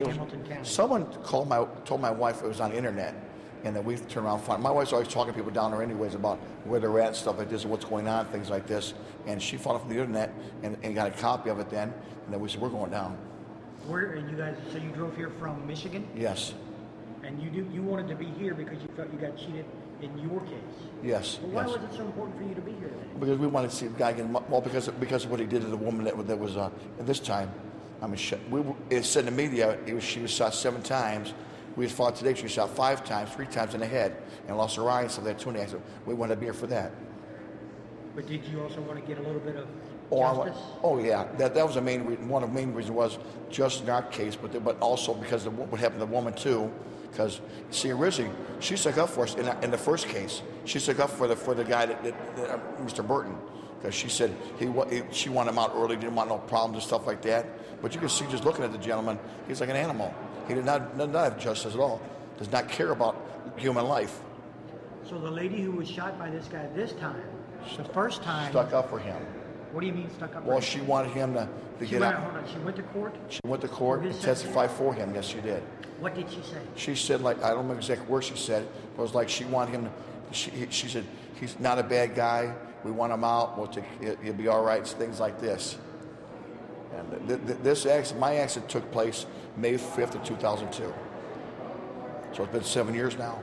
Hamilton County. Someone told my wife it was on the internet, and then we turned around and found. My wife's always talking to people down there anyways about where they're at and stuff like this and what's going on, things like this. And she found it from the internet and got a copy of it then. And then we said, we're going down. Where, and you guys, so you drove here from Michigan? Yes. And you wanted to be here because you felt you got cheated in your case? Yes. Well, why was it so important for you to be here then? Because we wanted to see the guy again. Well, because of what he did to the woman that was at this time. I mean, it said in the media she was shot 7 times. We had fought today. She was shot 5 times, 3 times in the head, and lost her eye and stuff like that too. And we wanted to be here for that. But did you also want to get a little bit of justice? Oh yeah, that was the main reason. One of the main reasons was just in our case, but also because of what happened to the woman too. Because see, originally she stuck up for us in the first case. She stuck up for the guy that Mr. Burton, because she said she wanted him out early, didn't want no problems and stuff like that. But you can see just looking at the gentleman, he's like an animal. He did not have justice at all. Does not care about human life. So the lady who was shot by this guy this time, the first time, stuck up for him. What do you mean stuck up? Well, she wanted him to get out. Hold on. She went to court? She went to court and testified for him. Yes, she did. What did she say? She said, like, I don't remember exact words she said. It was like she wanted him to, she said, he's not a bad guy. We want him out. He'll be all right. Things like this. And this accident, my accident took place May 5th of 2002. So it's been 7 years now.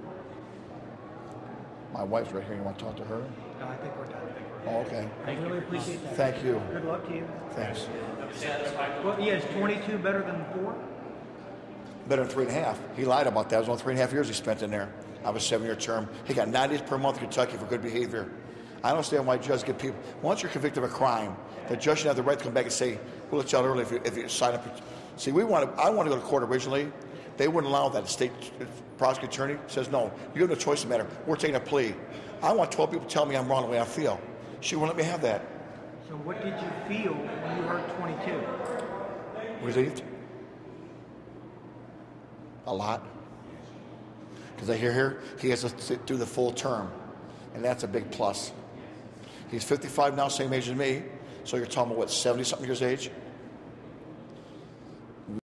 My wife's right here. You want to talk to her? No, I think we're done. Oh, okay. I really appreciate that. Thank you. Good luck to you. Thanks. Well, yeah, is 22 better than 4? Better than 3.5. He lied about that. It was only 3.5 years he spent in there. I was a 7-year term. He got 90 days per month in Kentucky for good behavior. I don't understand why judges get people. Once you're convicted of a crime, the judge should have the right to come back and say, we'll let you out early if you sign up. See, I want to go to court originally. They wouldn't allow that. The state prosecuting attorney says, no, you have no choice in the matter. We're taking a plea. I want 12 people to tell me I'm wrong the way I feel. She wouldn't let me have that. So what did you feel when you heard 22? Relieved. A lot. Because I hear here he has to do the full term. And that's a big plus. He's 55 now, same age as me. So you're talking about, what, 70-something years age?